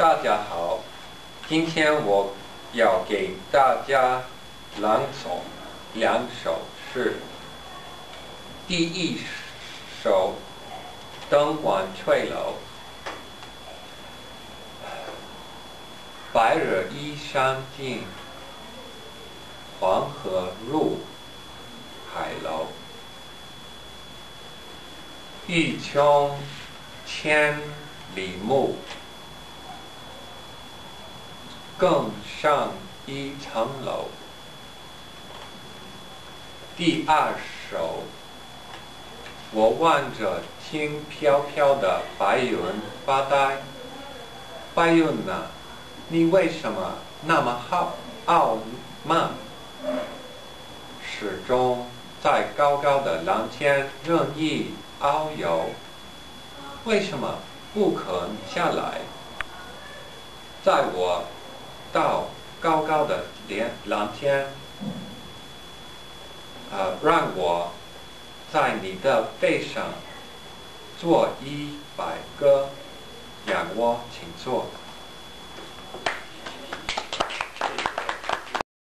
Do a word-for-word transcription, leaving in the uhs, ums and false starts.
大家好，今天我要给大家朗诵两首诗。第一首《灯光吹楼》，白日依山尽，黄河入海楼。欲穷千里目，更上一层楼。第二首，我望着轻飘飘的白云发呆。白云啊，你为什么那么傲傲慢？始终在高高的蓝天任意遨游，为什么不肯下来？载我到高高的蓝天，呃，让我在你的背上做一百个仰卧起坐。